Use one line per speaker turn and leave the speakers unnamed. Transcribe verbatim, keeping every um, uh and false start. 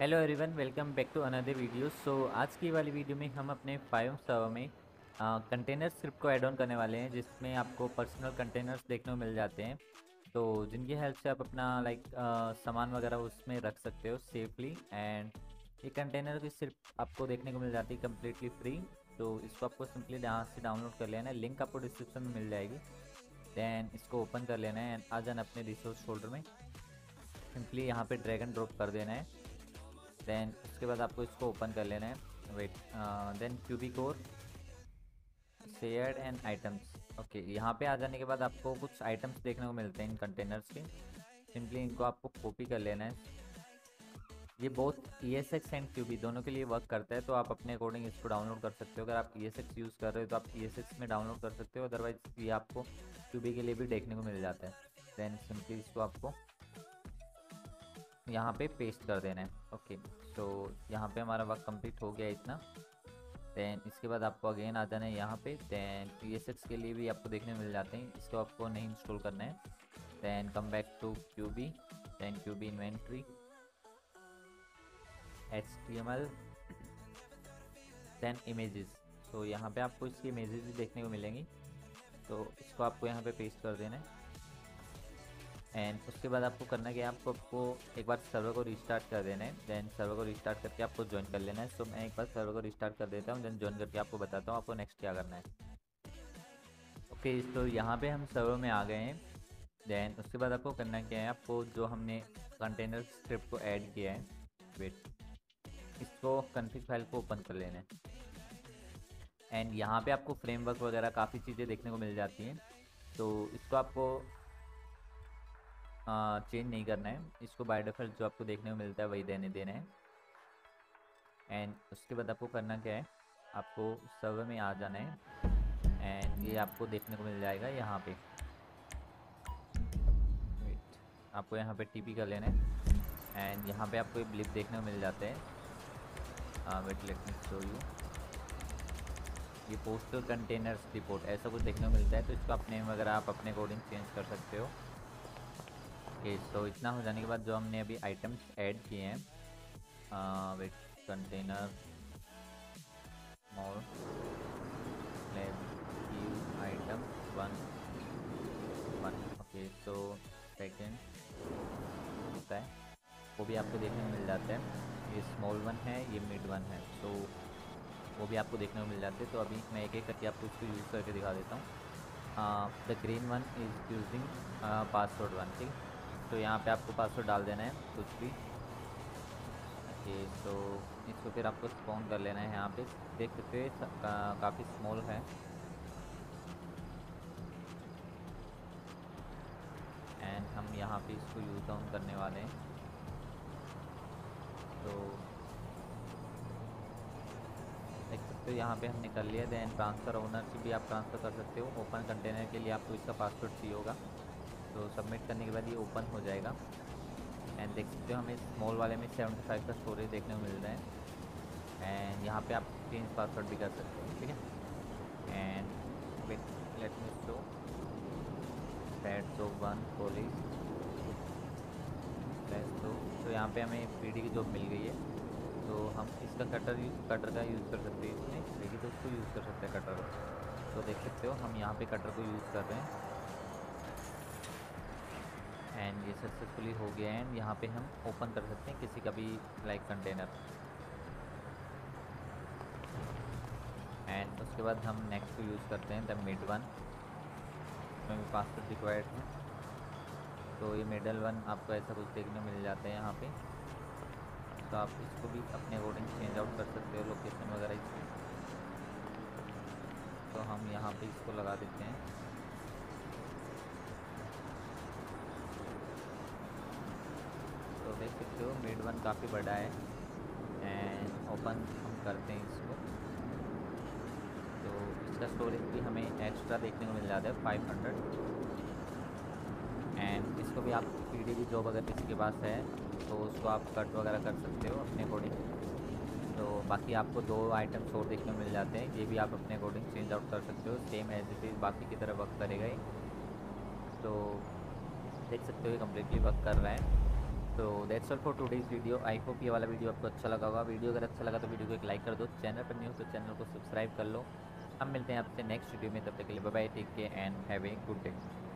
Hello everyone, welcome back to another video. So आज की वाली वीडियो में हम अपने फाइव सर्वर में कंटेनर स्क्रिप्ट को ऐड ऑन करने वाले हैं, जिसमें आपको पर्सनल कंटेनर्स देखने को मिल जाते हैं। तो जिनकी हेल्प से आप अपना लाइक सामान वगैरह उसमें रख सकते हो सेफली। एंड ये कंटेनर की सिर्फ आपको देखने को मिल जाती है कम्प्लीटली फ्री। तो इसको आपको सिंपली यहाँ से डाउनलोड कर लेना है, लिंक आपको डिस्क्रिप्शन में मिल जाएगी। दैन इसको ओपन कर लेना है एंड आ जाना अपने रिसोर्स फोल्डर में। सिंपली यहाँ पे ड्रैग एंड ड्रॉप कर देना है। देन उसके बाद आपको इसको ओपन कर लेना है। Wait, then QB core shared and items. Okay, यहाँ पे आ जाने के बाद आपको कुछ आइटम्स देखने को मिलते हैं इन कंटेनर्स के। सिंपली इनको आपको कॉपी कर लेना है। ये बहुत E S X and QB दोनों के लिए वर्क करता है, तो आप अपने अकॉर्डिंग इसको डाउनलोड कर सकते हो। अगर आप ई एस एक्स यूज़ कर रहे हो तो आप ई एस एक्स में डाउनलोड कर सकते हो, अदरवाइज ये आपको क्यूबी के लिए भी देखने को मिल जाता है। देन सिंपली इसको आपको यहाँ पे पेस्ट कर देना है। ओके, तो यहाँ पे हमारा वर्क कंप्लीट हो गया इतना। दैन इसके बाद आपको अगेन आ जाना है यहाँ पे। दैन ई एस एक्स के लिए भी आपको देखने मिल जाते हैं, इसको आपको नहीं इंस्टॉल करना है। Then come back to QB, then QB inventory, H T M L, then images. तो यहाँ पे आपको इसकी इमेजेस भी देखने को मिलेंगी, तो इसको आपको यहाँ पे पेस्ट कर देना है। एंड उसके बाद आपको करना क्या है, आपको आपको एक बार सर्वर को रिस्टार्ट कर देना है। देन सर्वर को रिस्टार्ट करके आपको ज्वाइन कर लेना है। सो मैं एक बार सर्वर को रिस्टार्ट कर देता हूँ, देन ज्वाइन करके आपको बताता हूँ आपको नेक्स्ट क्या करना है। ओके, तो यहाँ पे हम सर्वर में आ गए हैं। देन उसके बाद आपको करना क्या है, आपको जो हमने कंटेनर स्क्रिप्ट को ऐड किया है, वेट, इसको कॉन्फ़िग फाइल को ओपन कर लेना है। एंड यहाँ पे आपको फ्रेमवर्क वगैरह काफ़ी चीज़ें देखने को मिल जाती हैं, तो इसको आपको चेंज नहीं करना है। इसको बाय डिफ़ॉल्ट जो आपको देखने को मिलता है वही देने देना है। एंड उसके बाद आपको करना क्या है, आपको सर्वर में आ जाना है। एंड ये आपको देखने को मिल जाएगा यहाँ पे। वेट, आपको यहाँ पे टीपी कर लेना है। एंड यहाँ पे आपको ये ब्लिप देखने को मिल जाते हैं। Wait, let me show you. ये पोस्टल कंटेनर्स रिपोर्ट ऐसा कुछ देखने को मिलता है, तो इसको आप नेम वगैरह आप अपने अकॉर्डिंग चेंज कर सकते हो। ओके, तो इतना हो जाने के बाद जो हमने अभी आइटम्स ऐड किए हैं, wait, container more let item one one. Okay, तो सेकेंड होता है वो भी आपको देखने को मिल जाता है। ये स्मॉल वन है, ये मिड वन है, तो वो भी आपको देखने को मिल जाते हैं। तो अभी मैं एक एक करके आपको इसको यूज़ करके दिखा देता हूँ। The green one is using password one. ठीक, तो यहाँ पे आपको पासवर्ड डाल देना है कुछ भी। ओके, तो इसको फिर आपको स्पॉन कर लेना है। यहाँ पे देख सकते हो काफ़ी स्मॉल है। एंड हम यहाँ पे इसको यूज़ डाउन करने वाले हैं। तो देख सकते हो यहाँ पे हमने कर लिया। देन ट्रांसफ़र ओनरशिप भी आप ट्रांसफ़र कर सकते हो। ओपन कंटेनर के लिए आपको इसका पासवर्ड चाहिए होगा, तो सबमिट करने के बाद ये ओपन हो जाएगा। एंड देख सकते हो हमें स्मॉल वाले में सेवेंटी फाइव का स्टोरेज देखने को मिल रहा है। एंड यहाँ पे आप चेंज पासवर्ड भी कर सकते हो। ठीक है, and wait, let me show that जो वन पुलिस प्लस तो तो यहाँ पे हमें पी डी की जॉब मिल गई है, तो हम इसका कटर कटर का यूज़ कर सकते हैं। इसमें देखिए, तो उसको यूज़ कर सकते हैं कटर को। तो देख सकते हो हम यहाँ पे कटर को यूज़ कर रहे हैं। एंड ये सक्सेसफुली हो गया है। एंड यहाँ पे हम ओपन कर सकते हैं किसी का भी लाइक कंटेनर। एंड उसके बाद हम नेक्स्ट को यूज़ करते हैं, द मिड वन, इसमें भी पासवर्ड रिक्वायर्ड है। तो ये मिडल वन आपको ऐसा कुछ देखने मिल जाता है यहाँ पे, तो आप इसको भी अपने अकॉर्डिंग चेंज आउट कर सकते हो लोकेशन वगैरह इसकी। तो हम यहाँ पे इसको लगा देते हैं। तो देख सकते हो मिड वन काफ़ी बड़ा है। एंड ओपन हम करते हैं इसको, तो इसका स्टोरेज भी हमें एक्स्ट्रा देखने को मिल जाता है फाइव हंड्रेड। एंड इसको भी आप पी डी की जॉब अगर किसी के पास है तो उसको आप कट वगैरह कर सकते हो अपने अकॉर्डिंग। तो बाकी आपको दो आइटम्स और देखने को मिल जाते हैं, ये भी आप अपने अकॉर्डिंग चेंज आउट कर सकते हो। सेम एज इट इज़ बाकी की तरह वर्क करेगा ही। तो देख सकते हो ये कम्प्लीटली वर्क कर रहा है। तो that's all for today's video. I hope ये वाला वीडियो आपको अच्छा लगा होगा। वीडियो अगर अच्छा लगा तो वीडियो को एक लाइक कर दो, चैनल पर नहीं हो तो चैनल को सब्सक्राइब कर लो। हम मिलते हैं आपसे नेक्स्ट वीडियो में, तब तक के लिए bye bye, take care and have a good day.